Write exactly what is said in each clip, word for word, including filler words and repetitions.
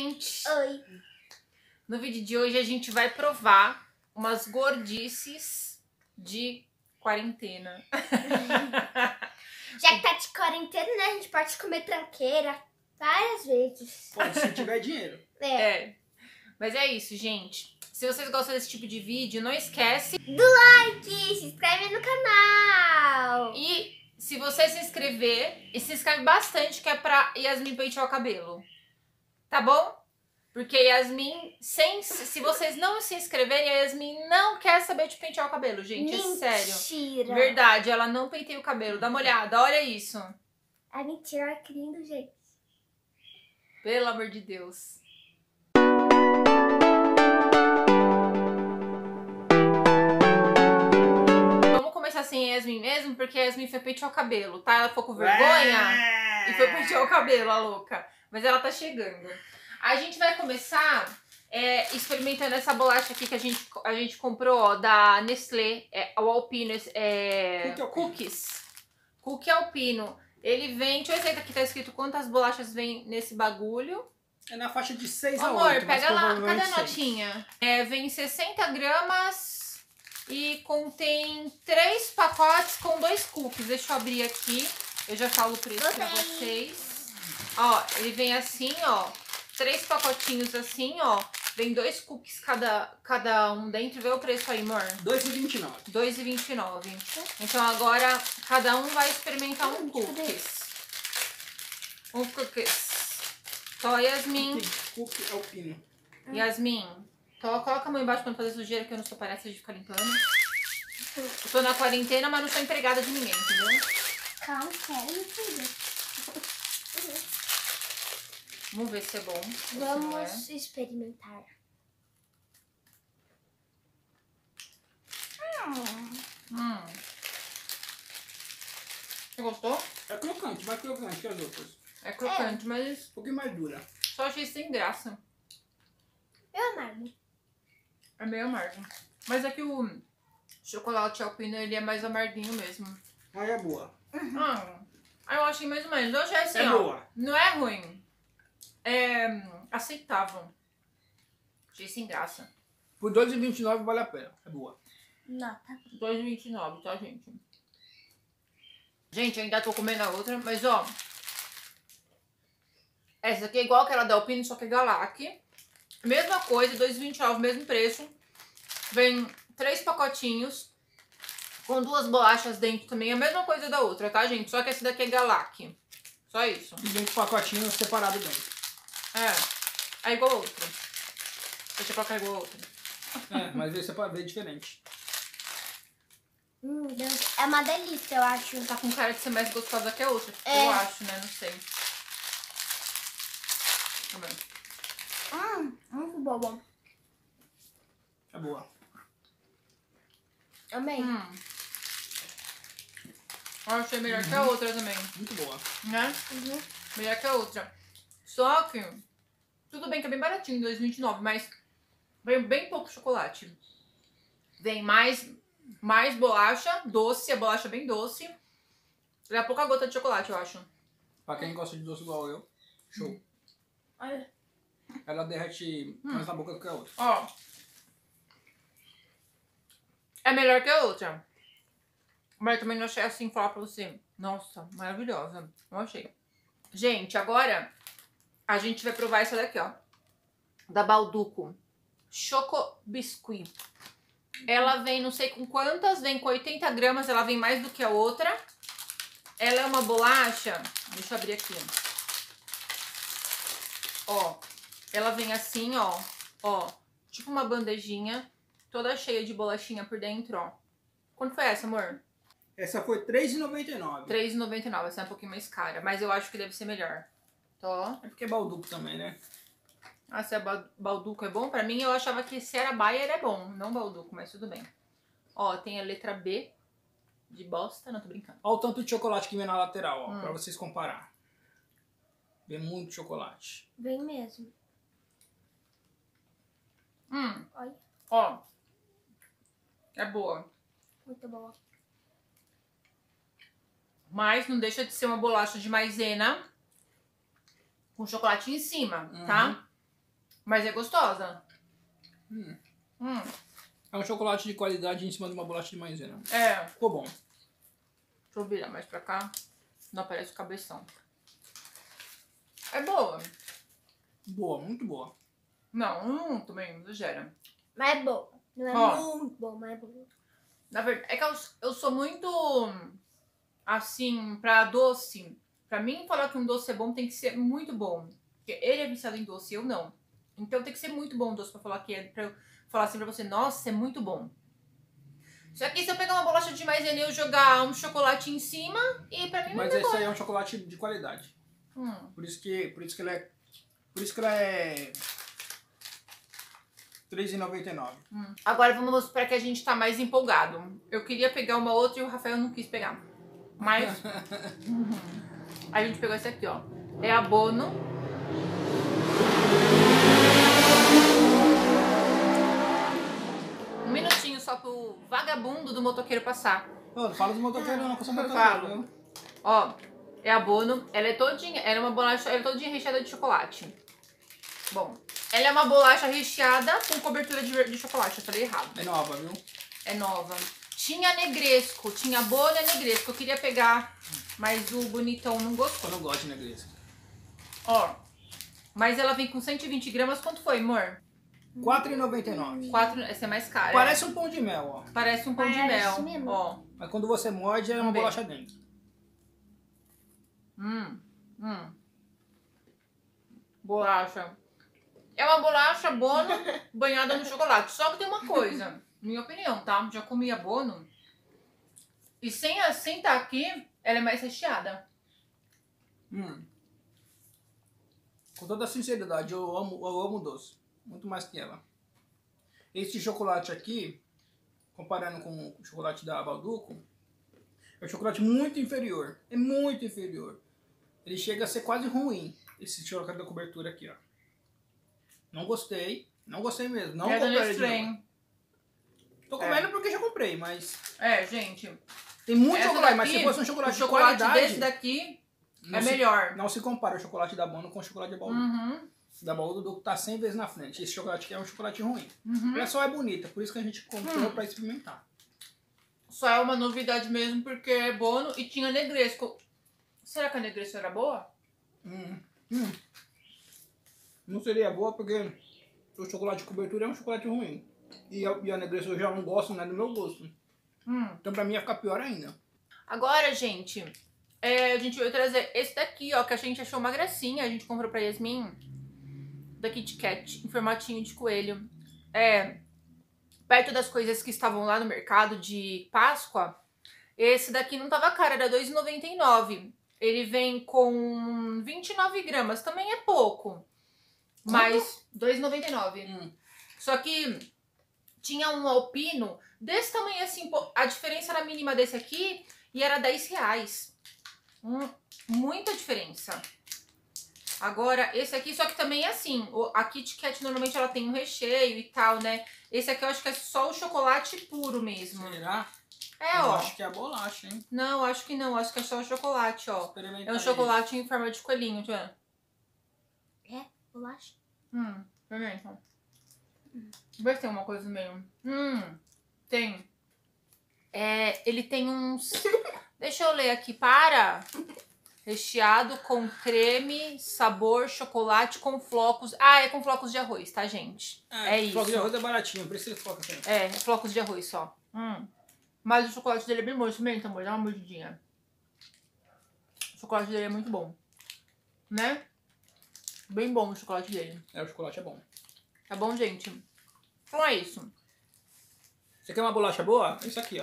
gente! Oi! No vídeo de hoje a gente vai provar umas gordices de quarentena. Já que tá de quarentena, né? A gente pode comer tranqueira várias vezes. Pode, se tiver dinheiro. É. É. Mas é isso, gente. Se vocês gostam desse tipo de vídeo, não esquece. Do like, se inscreve no canal. E se você se inscrever, e se inscreve bastante, que é pra Yasmin pentear o cabelo. Tá bom? Porque Yasmin, sem, se vocês não se inscreverem, a Yasmin não quer saber de pentear o cabelo, gente. Mentira. É sério. Verdade, ela não penteia o cabelo. Dá uma olhada, olha isso. É mentira, que lindo, gente. Pelo amor de Deus. Vamos começar sem a Yasmin mesmo, porque a Yasmin foi pentear o cabelo, tá? Ela ficou com vergonha e foi pentear o cabelo, a louca. Mas ela tá chegando. A gente vai começar é, experimentando essa bolacha aqui que a gente, a gente comprou, ó, da Nestlé, é, o Alpino, é, Cookie Alpino. Cookies. Cookie Alpino. Ele vem, deixa eu ver se aqui tá escrito quantas bolachas vem nesse bagulho. É na faixa de seis a Amor, oito. pega lá, cadê a notinha? É, vem sessenta gramas e contém três pacotes com dois cookies. Deixa eu abrir aqui, eu já falo o preço pra vocês. Ó, ele vem assim, ó, três pacotinhos assim, ó. Vem dois cookies cada, cada um dentro. Vê o preço aí, amor. dois e vinte e nove. dois e vinte e nove. Então agora cada um vai experimentar um cookies. Um cookies. Só Yasmin. Cookie Alpino. Yasmin, então coloca a mão embaixo pra não fazer sujeira, que eu não sou palhaça de ficar limpando. Eu tô na quarentena, mas não sou empregada de ninguém, entendeu? Calma, quero me fazer. Vamos ver se é bom. Se não Vamos é. experimentar. Hum. Você gostou? É crocante, mais crocante que as outras. É crocante, mas Um pouquinho mais dura. só achei sem graça. Eu amargo. É meio amargo. Mas é que o chocolate alpino, ele é mais amarguinho mesmo. Mas é boa. Ah, eu achei mais ou menos. Eu achei assim, É ó. boa. Não é ruim. É aceitável. Achei sem graça. Por dois e vinte e nove vale a pena. É boa. Nota. dois e vinte e nove, tá, gente? Gente, eu ainda tô comendo a outra, mas ó. Essa aqui é igual aquela da Alpine, só que é Galac. Mesma coisa, dois e vinte e nove, mesmo preço. Vem três pacotinhos com duas bolachas dentro também. A mesma coisa da outra, tá, gente? Só que esse daqui é Galac. Só isso. E dentro do pacotinho separado dentro. É. É igual a outra. Deixa eu colocar igual a outra. É, mas esse é pra ver diferente. Hum, Deus. É uma delícia, eu acho. Tá com cara de ser mais gostosa que a outra. É. Eu acho, né? Não sei. Tá bem. Hum, muito boa. É boa. Amei. Hum. Eu achei melhor que a outra também. Muito boa. Né? Uhum. Melhor que a outra. Só que, tudo bem que é bem baratinho, dois e vinte e nove, mas vem bem pouco chocolate. Vem mais, mais bolacha, doce, a bolacha bem doce. E a pouca gota de chocolate, eu acho. Pra quem gosta de doce igual eu, show. Olha. Ela derrete Hum. mais na boca do que a outra. Ó. É melhor que a outra. Mas também não achei assim, falar pra você. Nossa, maravilhosa. Não achei. Gente, agora a gente vai provar essa daqui, ó. Da Balduco. Choco Biscuit. Ela vem não sei com quantas, vem com oitenta gramas, ela vem mais do que a outra. Ela é uma bolacha, deixa eu abrir aqui. Ó, ela vem assim, ó, ó, tipo uma bandejinha, toda cheia de bolachinha por dentro, ó. Quanto foi essa, amor? Essa foi três e noventa e nove. três e noventa e nove, essa é um pouquinho mais cara, mas eu acho que deve ser melhor. Tó. É porque é balduco também, né? Ah, se é ba- Balduco é bom? Pra mim, eu achava que se era Bayer é bom, não Balduco, mas tudo bem. Ó, tem a letra B de bosta, não tô brincando. Olha o tanto de chocolate que vem na lateral, ó, Hum. pra vocês comparar. Vem muito chocolate. Vem mesmo. Hum, Olha. ó. É boa. Muito boa. Mas não deixa de ser uma bolacha de maisena com chocolate em cima, Uhum. tá? Mas é gostosa. Hum. Hum. É um chocolate de qualidade em cima de uma bolacha de maisena. É. Ficou bom. Deixa eu virar mais pra cá. Não aparece o cabeção. É boa. Boa, muito boa. Não, hum, também não exagera. Mas é bom. Não é Ó. muito bom, mas é bom. Na verdade, é que eu, eu sou muito, assim, pra doce. Pra mim, falar que um doce é bom tem que ser muito bom. Porque ele é viciado em doce, eu não. Então tem que ser muito bom o doce pra falar que é, pra eu falar assim pra você, nossa, é muito bom. Só que se eu pegar uma bolacha de maisena e eu jogar um chocolate em cima, e pra mim não Mas é esse bom. aí é um chocolate de qualidade. Hum. Por isso que, por isso que ele é... Por isso que ele é... três reais e noventa e nove centavos. Hum. Agora vamos mostrar que a gente tá mais empolgado. Eu queria pegar uma outra e o Rafael não quis pegar. Mas uhum. A gente pegou esse aqui, ó. É a Bono. Um minutinho só pro vagabundo do motoqueiro passar. Ô, não fala do motoqueiro não, que eu sou Eu motoqueiro, falo. viu? Ó, é a Bono. Ela é todinha, ela é uma bolacha, ela é todinha recheada de chocolate. Bom, ela é uma bolacha recheada com cobertura de, de chocolate. Eu falei errado. É nova, viu? É nova. Tinha negresco, tinha Bono e negresco. Eu queria pegar, mas o bonitão não gostou. Eu não gosto de negresco. Ó, mas ela vem com cento e vinte gramas. Quanto foi, amor? quatro reais e noventa e nove centavos. quatro, essa é mais cara. Parece um pão de mel, ó. Parece um pão de Parece mel. mesmo. Ó. Mas quando você morde, é uma Bem. bolacha dentro. Hum, hum. Bolacha. É uma bolacha Bono banhada no chocolate. Só que tem uma coisa, minha opinião, tá? Já comi a Bono. E sem assim tá aqui, ela é mais recheada. Hum. Com toda sinceridade, eu amo, eu amo doce. Muito mais que ela. Esse chocolate aqui, comparando com o chocolate da Balduco, é um chocolate muito inferior. É muito inferior. Ele chega a ser quase ruim. Esse chocolate da cobertura aqui, ó. Não gostei. Não gostei mesmo. Não É da comprei de Nestlé. novo. Tô comendo porque já comprei, mas... É, gente. Tem muito Essa chocolate, mas daqui, se fosse um chocolate, o de chocolate qualidade... desse daqui não é se- melhor. Não se compara o chocolate da Bono com o chocolate da Balduco. Uhum, Da Balduco tá cem vezes na frente. Esse chocolate aqui é um chocolate ruim. uhum. Ela só é bonita, por isso que a gente comprou Hum. pra experimentar. Só é uma novidade mesmo porque é Bono e tinha negresco. Será que a negresco era boa? Hum. Hum. Não seria boa porque o chocolate de cobertura é um chocolate ruim. E a, e a Negresco eu já não gosto, não é do meu gosto. Hum. Então pra mim ia ficar pior ainda. Agora, gente, é, a gente veio trazer esse daqui, ó, que a gente achou uma gracinha. A gente comprou pra Yasmin, da Kit Kat, em formatinho de coelho. É, perto das coisas que estavam lá no mercado de Páscoa, esse daqui não tava caro, era dois reais e noventa e nove centavos. Ele vem com vinte e nove gramas, também é pouco. Mas dois reais e noventa e nove centavos. Hum. Só que tinha um alpino desse tamanho assim, pô, a diferença era mínima desse aqui e era dez reais. Hum, muita diferença. Agora, esse aqui, só que também é assim, o- a Kit Kat normalmente ela tem um recheio e tal, né? Esse aqui eu acho que é só o chocolate puro mesmo. Será? É, eu ó. acho que é a bolacha, hein? Não, acho que não, acho que é só o chocolate, ó. Experimentar É um ele. chocolate em forma de coelhinho, tá vendo? É, bolacha. Hum, experimenta. Vê se tem uma coisa no meio. Hum, tem. É, ele tem uns... Deixa eu ler aqui, para. Recheado com creme, sabor, chocolate com flocos. Ah, é com flocos de arroz, tá, gente? É, isso. Floco de arroz é baratinho, por isso ele foca assim. É, é flocos de arroz só. Hum. Mas o chocolate dele é bem bom. Experimenta, amor. Dá uma mordidinha. O chocolate dele é muito bom. Né? Bem bom o chocolate dele. É, o chocolate é bom. Tá bom, gente? Então é isso. Você quer uma bolacha boa? Isso aqui, ó.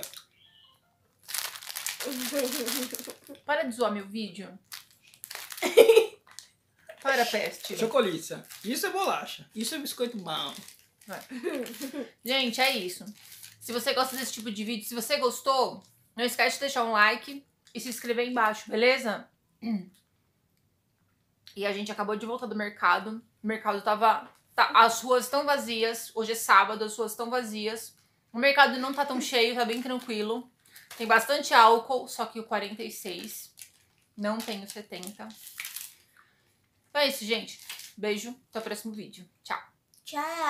Para de zoar meu vídeo. Para, peste. Chocoliça. Isso é bolacha. Isso é biscoito bom. Gente, é isso. Se você gosta desse tipo de vídeo, se você gostou, não esquece de deixar um like e se inscrever aí embaixo, beleza? E a gente acabou de voltar do mercado. O mercado tava... Tá, as ruas estão vazias. Hoje é sábado, as ruas estão vazias. O mercado não tá tão cheio, tá bem tranquilo. Tem bastante álcool, só que o quarenta e seis. Não tem o setenta. Então é isso, gente. Beijo, até o próximo vídeo. Tchau. Tchau.